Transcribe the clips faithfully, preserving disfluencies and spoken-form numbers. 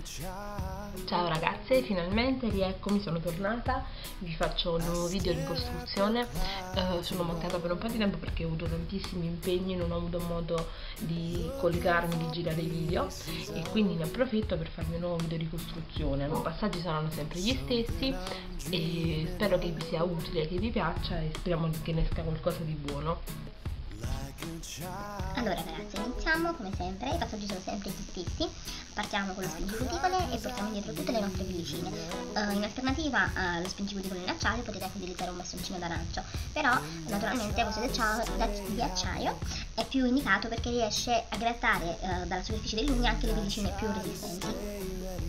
Ciao ragazze, finalmente rieccomi, sono tornata, vi faccio un nuovo video di costruzione. Eh, sono mancata per un po' di tempo perché ho avuto tantissimi impegni, non ho avuto modo di collegarmi, di girare i video e quindi ne approfitto per farmi un nuovo video di costruzione. I passaggi saranno sempre gli stessi e spero che vi sia utile, che vi piaccia e speriamo che ne esca qualcosa di buono. Allora ragazzi, iniziamo come sempre, i passaggi sono sempre gli stessi. Partiamo con lo spingicutticole e portiamo dietro tutte le nostre pellicine. Uh, in alternativa allo spingicutticole in acciaio potete anche utilizzare un bastoncino d'arancio, però naturalmente questo di acciaio è più indicato perché riesce a grattare uh, dalla superficie dell'unghia anche le pellicine più resistenti.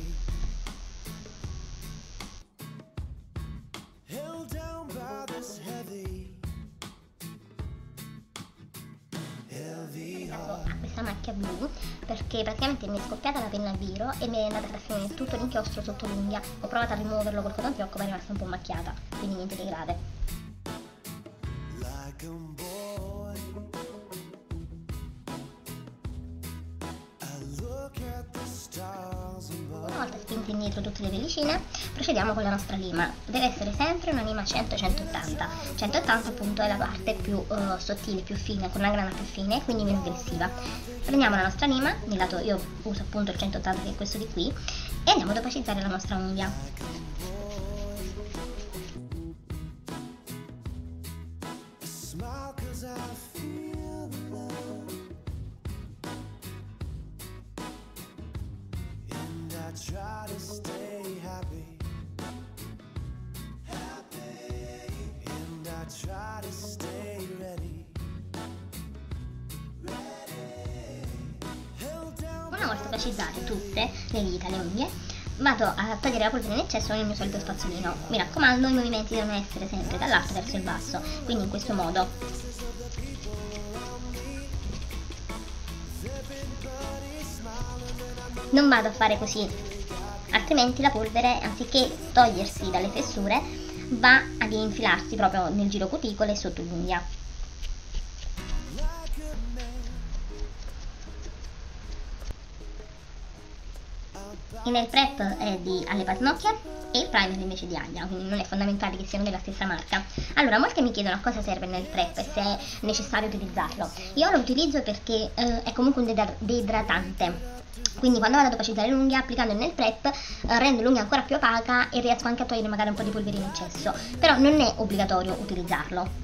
A questa macchia blu perché praticamente mi è scoppiata la penna a biro e mi è andata a finire tutto l'inchiostro sotto l'unghia. Ho provato a rimuoverlo col cotonfiocco ma è rimasta un po' macchiata, quindi niente di grave. Una volta spinte indietro tutte le pellicine, procediamo con la nostra lima. Deve essere sempre una lima cento cento ottanta. centottanta appunto è la parte più uh, sottile, più fine, con una grana più fine, quindi meno aggressiva. Prendiamo la nostra lima, nel lato io uso appunto il centottanta che è questo di qui, e andiamo ad opacizzare la nostra unghia. Try to stay happy, happy, and I try to stay ready, ready. Una volta opacizzate tutte le dita, le unghie, vado a togliere la polvere in eccesso nel mio solito spazzolino. Mi raccomando, i movimenti devono essere sempre dall'alto verso il basso, quindi in questo modo. Non vado a fare così, altrimenti la polvere, anziché togliersi dalle fessure, va ad infilarsi proprio nel giro cuticole sotto l'unghia. Il nail prep è di alle pannocchie e il primer invece di Aglia, quindi non è fondamentale che siano della stessa marca. Allora, molti mi chiedono a cosa serve il nail prep e se è necessario utilizzarlo. Io lo utilizzo perché eh, è comunque un deidratante. Quindi quando vado ad opacizzare l'unghia, applicando il nail prep, eh, rendo l'unghia ancora più opaca e riesco anche a togliere magari un po' di polvere in eccesso. Però non è obbligatorio utilizzarlo.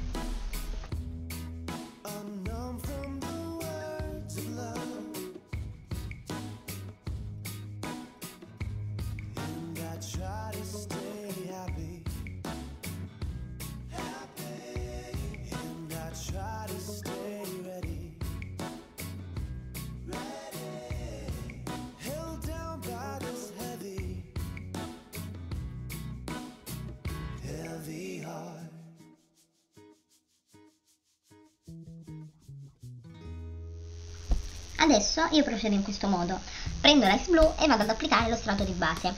Adesso io procedo in questo modo, prendo l'ice blue e vado ad applicare lo strato di base.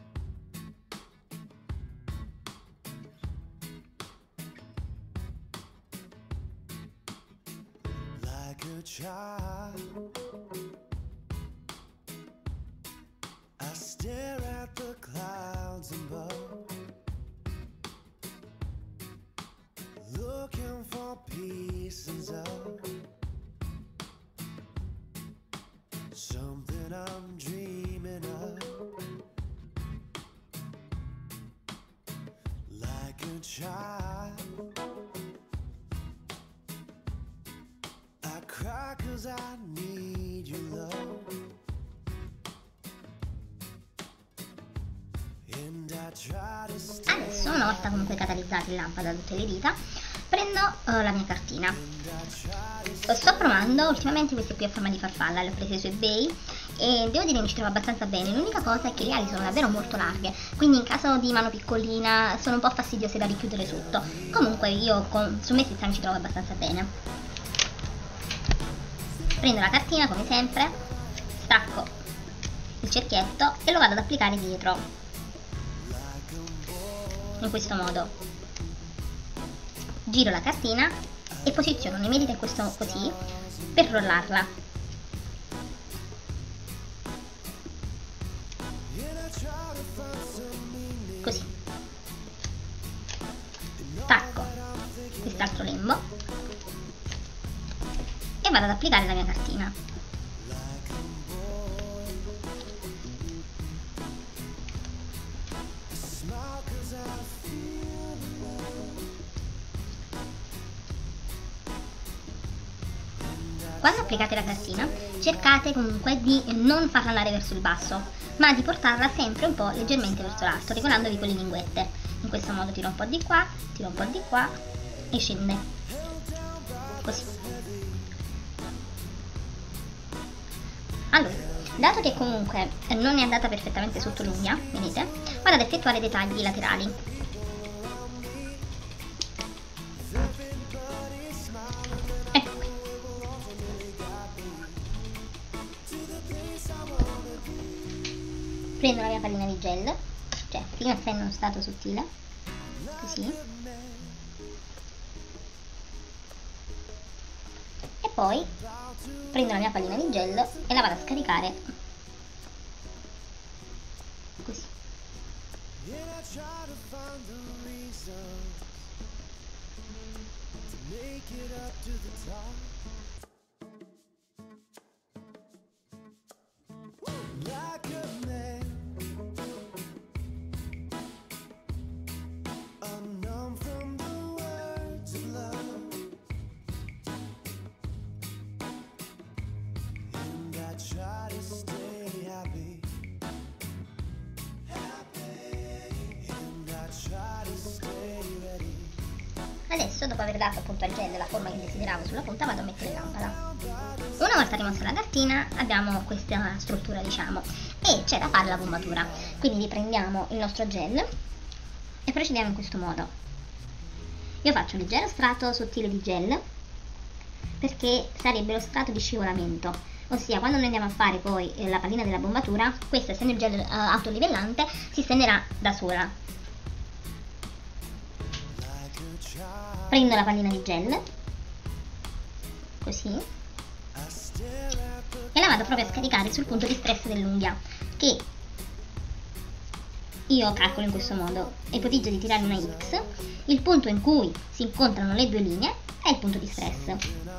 Something I'm dreaming of, like a child. I cry 'cause I need your love, and I try to stay. Adesso, una volta comunque catalizzata il lampada da tutte le dita, prendo uh, la mia cartina. Lo sto provando, ultimamente queste qui a forma di farfalla, le ho prese su eBay e devo dire che mi ci trovo abbastanza bene. L'unica cosa è che le ali sono davvero molto larghe, quindi in caso di mano piccolina sono un po' fastidiose da richiudere sotto. Comunque io con, su me stessa mi ci trovo abbastanza bene. Prendo la cartina come sempre, stacco il cerchietto e lo vado ad applicare dietro, in questo modo. Giro la cartina e posiziono le mie dita in questo così per rollarla. così. Stacco quest'altro lembo e vado ad applicare la mia cartina. Quando applicate la cartina, cercate comunque di non farla andare verso il basso, ma di portarla sempre un po' leggermente verso l'alto, regolandovi con le linguette. In questo modo tiro un po' di qua, tiro un po' di qua e scende. Così. Allora, dato che comunque non è andata perfettamente sotto l'unghia, vedete, vado ad effettuare dei tagli laterali. Ecco qui. Prendo la mia pallina di gel, cioè prima sta in uno stato sottile, così, e poi prendo la mia pallina di gel e la vado a scaricare così. Adesso, dopo aver dato appunto al gel la forma che desideravo sulla punta, vado a mettere lampada. Una volta rimossa la cartina abbiamo questa struttura, diciamo, e c'è da fare la bombatura. Quindi prendiamo il nostro gel e procediamo in questo modo. Io faccio un leggero strato sottile di gel perché sarebbe lo strato di scivolamento, ossia quando noi andiamo a fare poi la pallina della bombatura, questa, essendo il gel uh, autolivellante, si stenderà da sola. Prendo la pallina di gel, così, e la vado proprio a scaricare sul punto di stress dell'unghia, che io calcolo in questo modo, e ipotizzo di tirare una X. Il punto in cui si incontrano le due linee è il punto di stress.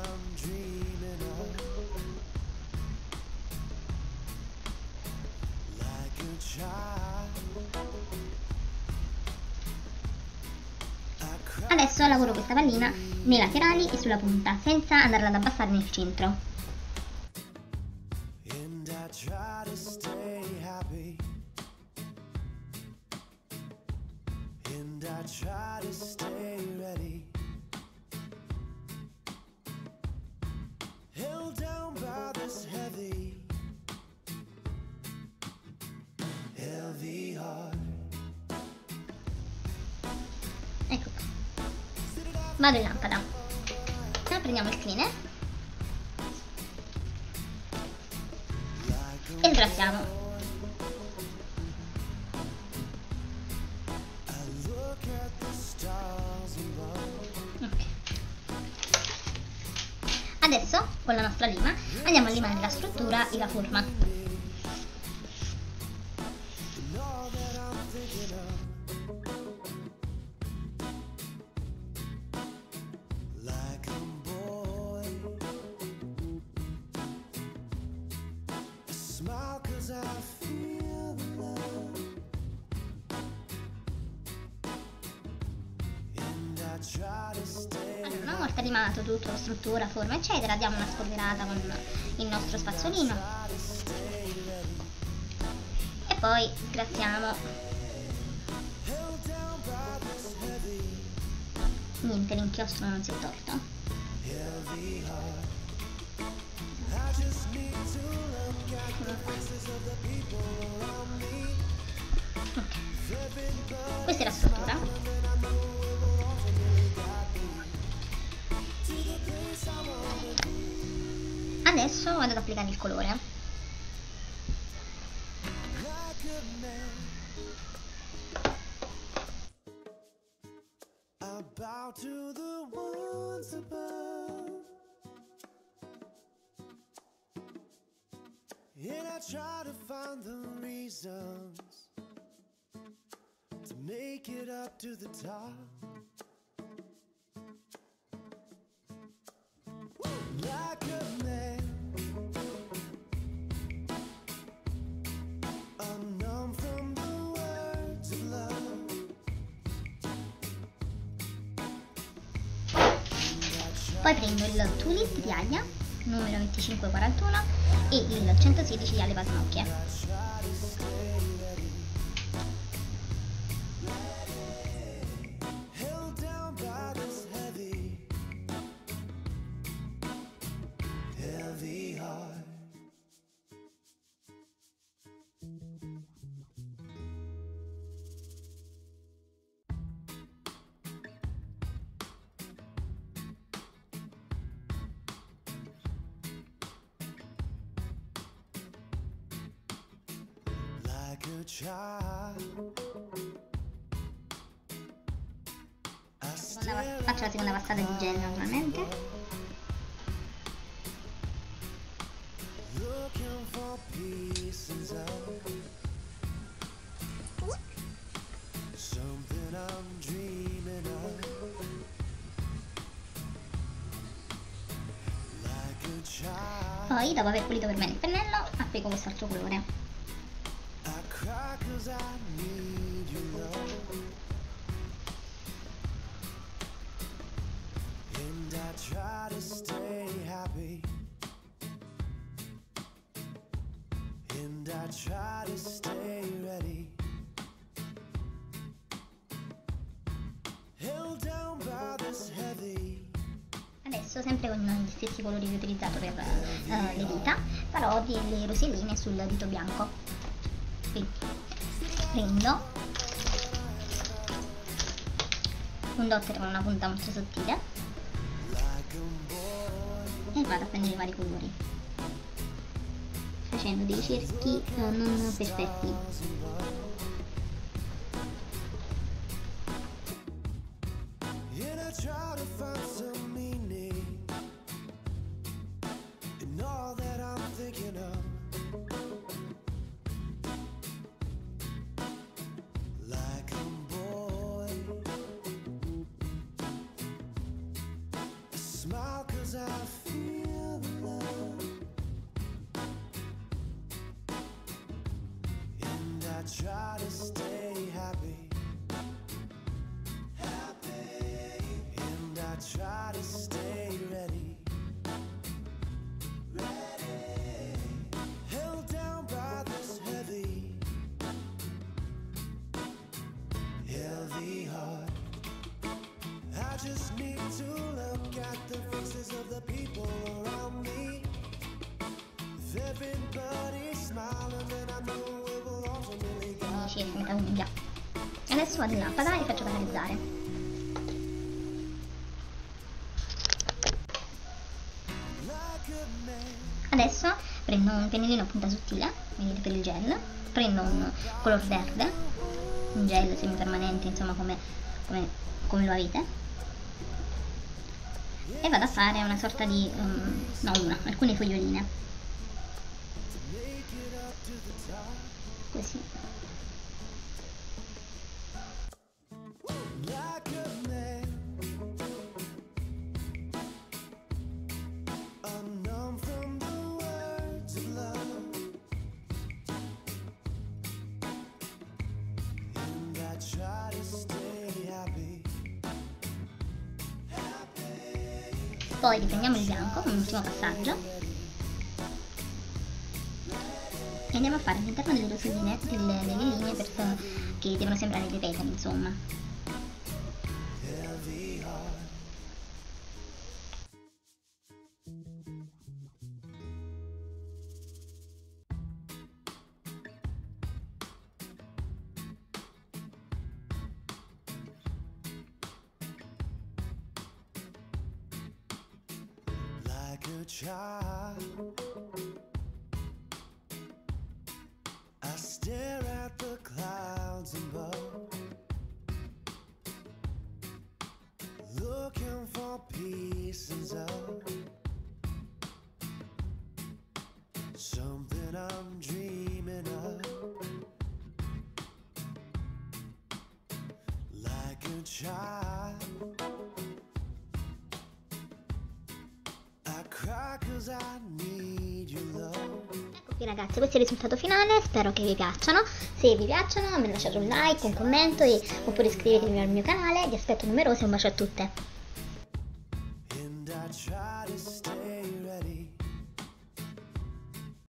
Adesso lavoro questa pallina nei laterali e sulla punta, senza andarla ad abbassare nel centro. Ecco qua. Vado in lampada. Ora prendiamo il cleaner e sgraziamo. Ok. Adesso con la nostra lima andiamo a limare la struttura e la forma. Allora, una volta limato tutto, struttura, forma eccetera, diamo una spolverata con il nostro spazzolino e poi sgraziamo. Niente, l'inchiostro non si è tolto. Ok, questa è la struttura. Adesso vado ad applicare il colore. make it up to the top. Like a man, unknown from the words of love. Poi prendo il Tulip di Alia, numero venticinque quarantuno, e il centosedici di Ale Pannocchie. Held down by this heavy, heavy heart. Like a child, I Seconda- stare Faccio la seconda passata di gel naturalmente. looking for pieces of something I'm dreaming of. Like a child, Poi, dopo aver pulito per bene il pennello, applico quest'altro colore. I cry 'cause I need your love, and I try to stay happy, and I try to stay ready, held down by this heavy. Adesso, sempre con gli stessi colori che ho utilizzato per eh, le dita, farò delle roselline sul dito bianco. Quindi prendo un dotter con una punta molto sottile e vado a prendere i vari colori, facendo dei cerchi eh, non perfetti. And I try to find some meaning in all that I'm thinking of. Like a boy, I smile 'cause I feel the love, and I try to stay happy, happy, and I try to stay ready, ready, held down by this heavy, heavy heart. I just need to look at the faces of the people around me. If everybody's smiling, then I know it will ultimately Quindi guide cerchi metà unghia. Adesso vado in lampada e faccio catalizzare. like a man. Adesso prendo un pennellino a punta sottile, vedete, per il gel, prendo un color verde, un gel semipermanente, insomma come, come, come lo avete, e vado a fare una sorta di, um, no una, alcune foglioline, così. Like a man, unknown from the words of love, and I try to stay happy, happy, Poi riprendiamo il bianco come ultimo passaggio e andiamo a fare all'interno delle roselline delle, delle linee per, che devono sembrare dei petali, insomma. heavy heart. Like a child, I stare at the clouds above, looking for pieces of something I'm dreaming of. cry 'cause I need your love. Ecco qui ragazzi, questo è il risultato finale, spero che vi piacciono. Se vi piacciono, mi lasciate un like, un commento e, oppure iscrivetevi al mio canale. Vi aspetto numerosi, un bacio a tutte.